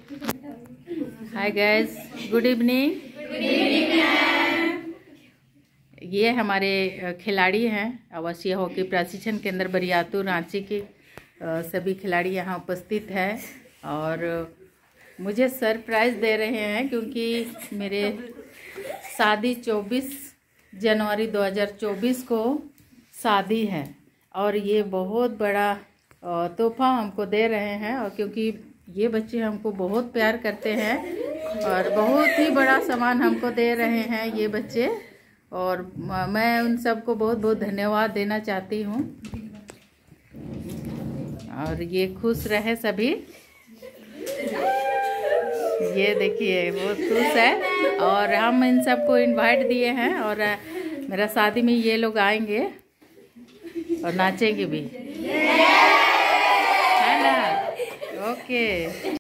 Hi guys, good evening. ये हमारे खिलाड़ी हैं आवासीय हॉकी प्रशिक्षण केंद्र बरियातुर रांची के सभी खिलाड़ी यहाँ उपस्थित हैं और मुझे सरप्राइज़ दे रहे हैं क्योंकि मेरे शादी 24 जनवरी 2024 को शादी है और ये बहुत बड़ा तोहफा हमको दे रहे हैं। और क्योंकि ये बच्चे हमको बहुत प्यार करते हैं और बहुत ही बड़ा सामान हमको दे रहे हैं ये बच्चे, और मैं उन सबको बहुत बहुत धन्यवाद देना चाहती हूँ। और ये खुश रहे सभी। ये देखिए बहुत खुश है और हम इन सबको इनवाइट दिए हैं और मेरा शादी में ये लोग आएंगे और नाचेंगे भी, है ना? ओके।